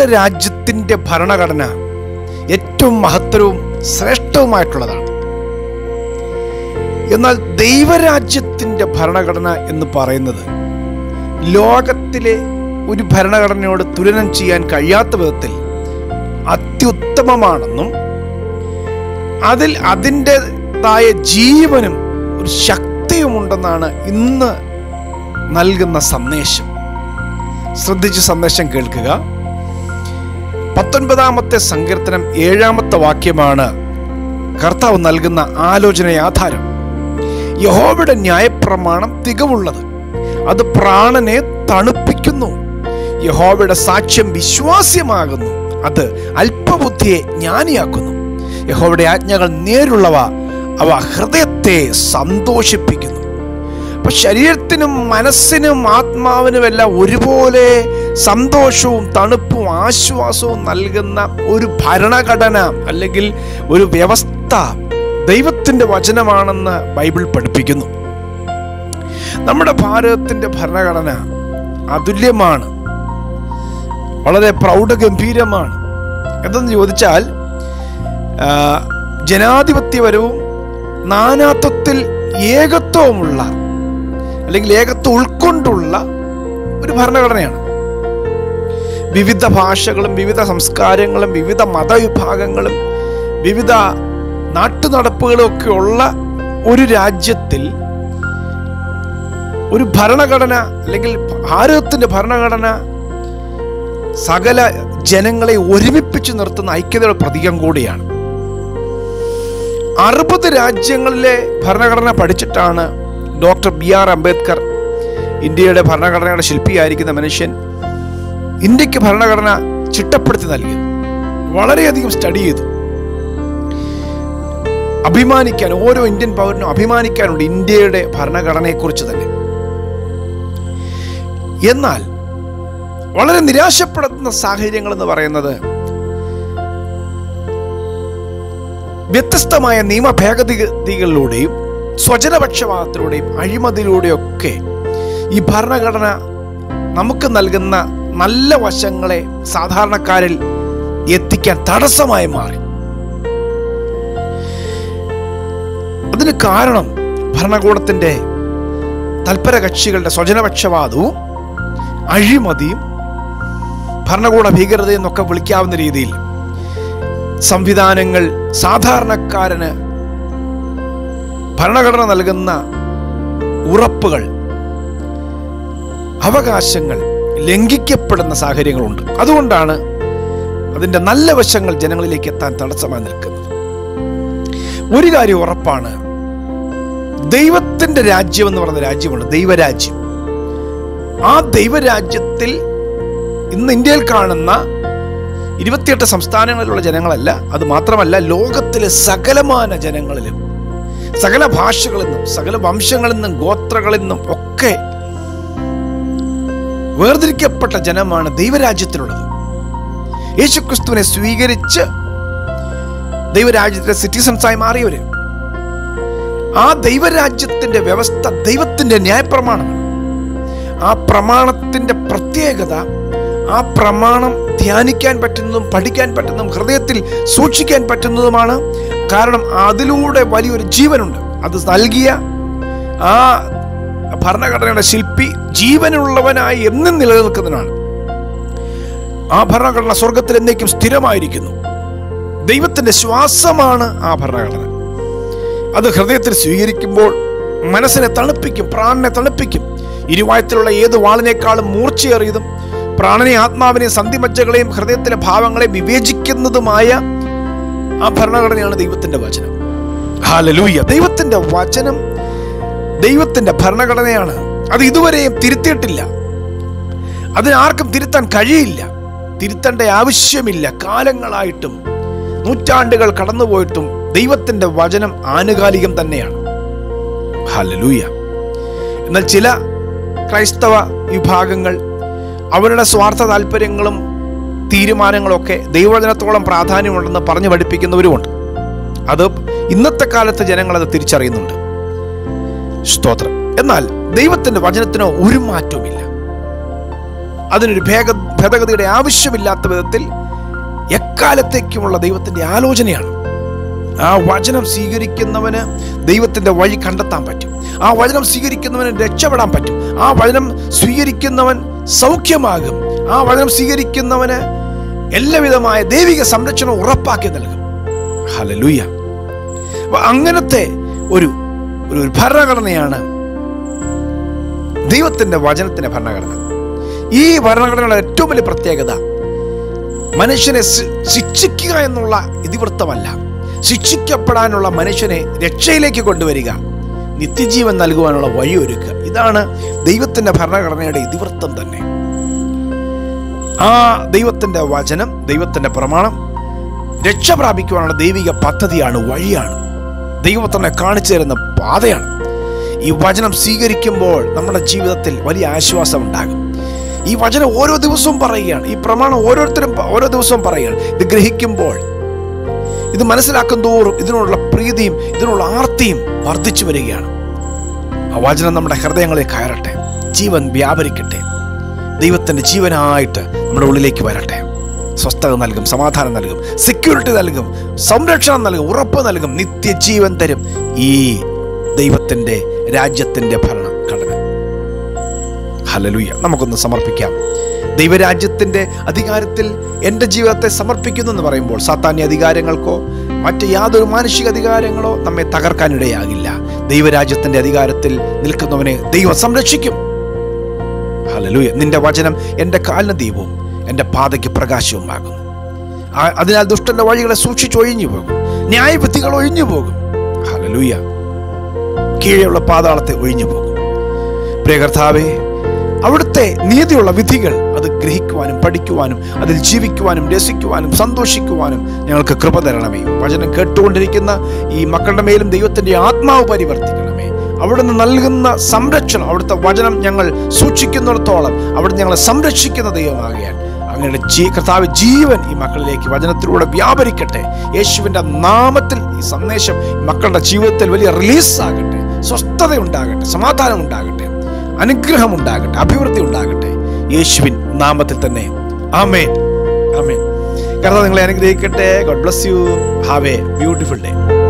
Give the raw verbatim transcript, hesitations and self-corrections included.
നമ്മുടെ രാജ്യത്തിൻ്റെ ഭരണഘടന ഏറ്റവും മഹത്തരവും ശ്രേഷ്ഠവുമായിട്ടുള്ളതാണ്. എന്നാൽ ദൈവരാജ്യത്തിൻ്റെ ഭരണഘടന എന്ന് പറയുന്നത് ലോകത്തിലെ ഒരു ഭരണഘടനയോട് തുലനം ചെയ്യാൻ കഴിയാത്ത വിധത്തിൽ അത്യുത്തമമാണെന്നും അതിൽ അതിൻ്റെതായ ജീവനും ഒരു ശക്തിയുമുണ്ടെന്നാണ് ഇന്ന് നൽകുന്ന സന്ദേശം. ശ്രദ്ധിച്ച് സന്ദേശം കേൾക്കുക. പത്തൊൻപതാമത്തെ സങ്കീർത്തനം ഏഴാമത്തെ വാക്യമാണ് കർത്താവ് നൽകുന്ന ആലോചനയാധാരം. യഹോവയുടെ ന്യായപ്രമാണം തികവുള്ളത്, അത് പ്രാണനെ തണുപ്പിക്കുന്നു. യഹോവയുടെ സാക്ഷ്യം വിശ്വാസ്യമാകുന്നു, അത് അല്പബുദ്ധിയെ ജ്ഞാനിയാക്കുന്നു. യഹോവയുടെ ആജ്ഞകൾ നേരുള്ളവ, അവ ഹൃദയത്തെ സന്തോഷിപ്പിക്കുന്നു. അപ്പൊ ശരീരത്തിനും മനസ്സിനും ആത്മാവിനുമെല്ലാം ഒരുപോലെ സന്തോഷവും തണുപ്പും ആശ്വാസവും നൽകുന്ന ഒരു ഭരണഘടന അല്ലെങ്കിൽ ഒരു വ്യവസ്ഥ ദൈവത്തിൻ്റെ വചനമാണെന്ന് ബൈബിൾ പഠിപ്പിക്കുന്നു. നമ്മുടെ ഭാരതത്തിൻ്റെ ഭരണഘടന അതുല്യമാണ്, വളരെ പ്രൗഢഗംഭീരമാണ്. എന്തെന്ന് ചോദിച്ചാൽ ജനാധിപത്യപരവും നാനാത്വത്തിൽ ഏകത്വമുള്ള അല്ലെങ്കിൽ ഏകത്വം ഉൾക്കൊണ്ടുള്ള ഒരു ഭരണഘടനയാണ്. വിവിധ ഭാഷകളും വിവിധ സംസ്കാരങ്ങളും വിവിധ മതവിഭാഗങ്ങളും വിവിധ നാട്ടുനടപ്പുകളും ഒക്കെ ഉള്ള ഒരു രാജ്യത്തിൽ ഒരു ഭരണഘടന അല്ലെങ്കിൽ ഭാരതത്തിൻ്റെ ഭരണഘടന സകല ജനങ്ങളെ ഒരുമിപ്പിച്ച് നിർത്തുന്ന ഐക്യതയുടെ പ്രതീകം കൂടിയാണ്. അറുപത് രാജ്യങ്ങളിലെ ഭരണഘടന പഠിച്ചിട്ടാണ് ഡോക്ടർ ബി ആർ അംബേദ്കർ, ഇന്ത്യയുടെ ഭരണഘടനയുടെ ശില്പിയായിരിക്കുന്ന മനുഷ്യൻ, ഇന്ത്യക്ക് ഭരണഘടന ചിട്ടപ്പെടുത്തി നൽകിയത്. വളരെയധികം സ്റ്റഡി ചെയ്തു. അഭിമാനിക്കാൻ, ഓരോ ഇന്ത്യൻ പൗരനും അഭിമാനിക്കാനുണ്ട് ഇന്ത്യയുടെ ഭരണഘടനയെക്കുറിച്ച് തന്നെ. എന്നാൽ വളരെ നിരാശപ്പെടുത്തുന്ന സാഹചര്യങ്ങൾ എന്ന് പറയുന്നത് വ്യത്യസ്തമായ നിയമ ഭേദഗതികളിലൂടെയും സ്വജനപക്ഷപാതത്തിലൂടെയും അഴിമതിയിലൂടെയൊക്കെ ഈ ഭരണഘടന നമുക്ക് നൽകുന്ന നല്ല വശങ്ങളെ സാധാരണക്കാരിൽ എത്തിക്കാൻ തടസ്സമായി മാറി. അതിന് കാരണം ഭരണകൂടത്തിൻ്റെ തൽപര കക്ഷികളുടെ സ്വജനപക്ഷപാതവും അഴിമതിയും ഭരണകൂട ഭീകരതയെന്നൊക്കെ വിളിക്കാവുന്ന രീതിയിൽ സംവിധാനങ്ങൾ സാധാരണക്കാരന് ഭരണഘടന നൽകുന്ന ഉറപ്പുകൾ, അവകാശങ്ങൾ ലംഘിക്കപ്പെടുന്ന സാഹചര്യങ്ങളുണ്ട്. അതുകൊണ്ടാണ് അതിൻ്റെ നല്ല വശങ്ങൾ ജനങ്ങളിലേക്ക് എത്താൻ തടസ്സമായി നിൽക്കുന്നത്. ഒരു കാര്യം ഉറപ്പാണ്, ദൈവത്തിൻ്റെ രാജ്യം എന്ന് പറയുന്ന രാജ്യമുണ്ട്, ദൈവരാജ്യം. ആ ദൈവരാജ്യത്തിൽ ഇന്ന് ഇന്ത്യയിൽ കാണുന്ന ഇരുപത്തിയെട്ട് സംസ്ഥാനങ്ങളിലുള്ള ജനങ്ങളല്ല, അത് മാത്രമല്ല ലോകത്തിലെ സകലമാന ജനങ്ങളിലും സകല ഭാഷകളിൽ നിന്നും സകല വംശങ്ങളിൽ നിന്നും ഗോത്രങ്ങളിൽ നിന്നും ഒക്കെ വേർതിരിക്കപ്പെട്ട ജനമാണ് ദൈവരാജ്യത്തിലുള്ളത്. യേശുക്രിസ്തുവിനെ സ്വീകരിച്ച് ദൈവരാജ്യത്തിലെ സിറ്റിസൺസായി മാറിയവര്. ആ ദൈവരാജ്യത്തിന്റെ വ്യവസ്ഥ ദൈവത്തിന്റെ ന്യായപ്രമാണമാണ്. ആ പ്രമാണത്തിന്റെ പ്രത്യേകത, ആ പ്രമാണം ധ്യാനിക്കാൻ പറ്റുന്നതും പഠിക്കാൻ പറ്റുന്നതും ഹൃദയത്തിൽ സൂക്ഷിക്കാൻ പറ്റുന്നതുമാണ്. കാരണം അതിലൂടെ വലിയൊരു ജീവനുണ്ട്. അത് നൽകിയ ആ ഭരണഘടനയുടെ ശില്പി ജീവനുള്ളവനായി എന്നും നിലനിൽക്കുന്നതിനാണ്. ആ ഭരണഘടന സ്വർഗത്തിൽ എന്നേക്കും സ്ഥിരമായിരിക്കുന്നു. ദൈവത്തിന്റെ ശ്വാസമാണ് ആ ഭരണഘടന. അത് ഹൃദയത്തിൽ സ്വീകരിക്കുമ്പോൾ മനസ്സിനെ തണുപ്പിക്കും, പ്രാണനെ തണുപ്പിക്കും. ഇരുവായത്തിലുള്ള ഏത് വാളിനേക്കാളും മൂർച്ചയേറിയതും പ്രാണനെ ആത്മാവിനെയും സന്ധിമജ്ജകളെയും ഹൃദയത്തിലെ ഭാവങ്ങളെയും വിവേചിക്കുന്നതുമായ ആ ഭരണഘടനയാണ് ദൈവത്തിന്റെ വചനം. ഹല്ലേലൂയ! ദൈവത്തിന്റെ വചനം ദൈവത്തിന്റെ ഭരണഘടനയാണ്. അത് ഇതുവരെയും തിരുത്തിയിട്ടില്ല. അതിനാർക്കും തിരുത്താൻ കഴിയില്ല, തിരുത്തേണ്ട ആവശ്യമില്ല. കാലങ്ങളായിട്ടും നൂറ്റാണ്ടുകൾ കടന്നുപോയിട്ടും ദൈവത്തിന്റെ വചനം ആനുകാലികം തന്നെയാണ്. ഹല്ലേലൂയ! എന്നാൽ ചില ക്രൈസ്തവ വിഭാഗങ്ങൾ അവരുടെ സ്വാർത്ഥ താല്പര്യങ്ങളും തീരുമാനങ്ങളൊക്കെ ദൈവവചനത്തോളം പ്രാധാന്യമുണ്ടെന്ന് പറഞ്ഞു പഠിപ്പിക്കുന്നവരുമുണ്ട്. അത് ഇന്നത്തെ കാലത്ത് ജനങ്ങൾ അത് തിരിച്ചറിയുന്നുണ്ട്. സ്തോത്രം. എന്നാൽ ദൈവത്തിന്റെ വചനത്തിനോ ഒരു മാറ്റവുമില്ല. അതിനൊരു ഭേദ ഭേദഗതിയുടെ ആവശ്യമില്ലാത്ത വിധത്തിൽ എക്കാലത്തേക്കുമുള്ള ദൈവത്തിൻ്റെ ആലോചനയാണ്. ആ വചനം സ്വീകരിക്കുന്നവന് ദൈവത്തിൻ്റെ വഴി കണ്ടെത്താൻ പറ്റും. ആ വചനം സ്വീകരിക്കുന്നവന് രക്ഷപ്പെടാൻ പറ്റും. ആ വചനം സ്വീകരിക്കുന്നവൻ സൗഖ്യമാകും. ആ വചനം സ്വീകരിക്കുന്നവന് എല്ലാവിധമായ ദൈവിക സംരക്ഷണം ഉറപ്പാക്കി നൽകും. ഹല്ലേലൂയ. അപ്പൊ അങ്ങനത്തെ ഒരു ഒരു ഭരണഘടനയാണ് ദൈവത്തിന്റെ വചനത്തിന്റെ ഭരണഘടന. ഈ ഭരണഘടനയുടെ ഏറ്റവും വലിയ പ്രത്യേകത മനുഷ്യനെ ശിക്ഷിക്കുക എന്നുള്ള ഇതിവൃത്തമല്ല, ശിക്ഷിക്കപ്പെടാനുള്ള മനുഷ്യനെ രക്ഷയിലേക്ക് കൊണ്ടുവരിക, നിത്യജീവൻ നൽകുവാനുള്ള വഴിയൊരുക്കുക. ഇതാണ് ദൈവത്തിന്റെ ഭരണഘടനയുടെ ഇതിവൃത്തം തന്നെ. ആ ദൈവത്തിന്റെ വചനം, ദൈവത്തിന്റെ പ്രമാണം രക്ഷ പ്രാപിക്കുവാനുള്ള ദൈവിക പദ്ധതിയാണ്, വഴിയാണ്, ദൈവത്തിനെ കാണിച്ചു തരുന്ന പാതയാണ്. ഈ വചനം സ്വീകരിക്കുമ്പോൾ നമ്മുടെ ജീവിതത്തിൽ വലിയ ആശ്വാസം ഉണ്ടാകും. ഈ വചനം ഓരോ ദിവസവും പറയുകയാണ്, ഈ പ്രമാണം ഓരോരുത്തരും ഓരോ ദിവസവും പറയുകയാണ്. ഇത് ഗ്രഹിക്കുമ്പോൾ, ഇത് മനസ്സിലാക്കും തോറും ഇതിനോടുള്ള പ്രീതിയും ഇതിനുള്ള ആർത്തിയും വർദ്ധിച്ചു വരികയാണ്. ആ വചനം നമ്മുടെ ഹൃദയങ്ങളിൽ കയറട്ടെ, ജീവൻ വ്യാപരിക്കട്ടെ, ദൈവത്തിന്റെ ജീവനായിട്ട് നമ്മുടെ ഉള്ളിലേക്ക് വരട്ടെ. സ്വസ്ഥത നൽകും, സമാധാനം നൽകും, സെക്യൂരിറ്റി നൽകും, സംരക്ഷണം നൽകും, ഉറപ്പ് നൽകും, നിത്യജീവൻ തരും ഈ ദൈവത്തിന്റെ രാജ്യത്തിന്റെ ഭരണഘടന. ഹല്ലേലൂയ. നമുക്കൊന്ന് സമർപ്പിക്കാം. ദൈവരാജ്യത്തിന്റെ അധികാരത്തിൽ എൻ്റെ ജീവിതത്തെ സമർപ്പിക്കുന്നു എന്ന് പറയുമ്പോൾ സാത്താന്യ അധികാരങ്ങൾക്കോ മറ്റ് യാതൊരു മാനുഷിക അധികാരങ്ങളോ നമ്മെ തകർക്കാനിടയാകില്ല. ദൈവരാജ്യത്തിന്റെ അധികാരത്തിൽ നിൽക്കുന്നവനെ ദൈവം സംരക്ഷിക്കും. ഹല്ലേലൂയ. നിന്റെ വചനം എൻ്റെ കാലിന് ദീപവും എൻ്റെ പാതയ്ക്ക് പ്രകാശവുമാകുന്നു. അതിനാൽ ദുഷ്ടന്റെ വഴികളെ സൂക്ഷിച്ച് ഒഴിഞ്ഞു പോകും, ന്യായവിധികൾ ഒഴിഞ്ഞു പോകും. ഹല്ലേലൂയ. കീഴെയുള്ള പാതാളത്തെ ഒഴിഞ്ഞു പോകും. പ്രിയ കർത്താവേ, അവിടുത്തെ നീതിയുള്ള വിധികൾ അത് ഗ്രഹിക്കുവാനും പഠിക്കുവാനും അതിൽ ജീവിക്കുവാനും രസിക്കുവാനും സന്തോഷിക്കുവാനും ഞങ്ങൾക്ക് കൃപ തരണമേ. വചനം കേട്ടുകൊണ്ടിരിക്കുന്ന ഈ മക്കളുടെ മേലും ദൈവത്തിന്റെ ആത്മാവ് പരിവർത്തിക്കണമേ. അവിടുന്ന് നൽകുന്ന സംരക്ഷണം, അവിടുത്തെ വചനം ഞങ്ങൾ സൂക്ഷിക്കുന്നിടത്തോളം അവിടുന്ന് ഞങ്ങളെ സംരക്ഷിക്കുന്ന ദൈവമാകിയാൽ അങ്ങനെ ജീ കർത്താവ് ജീവൻ ഈ മക്കളിലേക്ക് വചനത്തിലൂടെ വ്യാപരിക്കട്ടെ. യേശുവിൻ്റെ നാമത്തിൽ ഈ സന്ദേശം മക്കളുടെ ജീവിതത്തിൽ വലിയ റിലീസ് ആകട്ടെ, സ്വസ്ഥത ഉണ്ടാകട്ടെ, സമാധാനം ഉണ്ടാകട്ടെ, അനുഗ്രഹം ഉണ്ടാകട്ടെ, അഭിവൃദ്ധി ഉണ്ടാകട്ടെ, യേശുവിൻ നാമത്തിൽ തന്നെ. ആമേൻ, ആമേൻ. കർത്താവ് നിങ്ങളെ അനുഗ്രഹിക്കട്ടെ. God bless you. Have a beautiful day.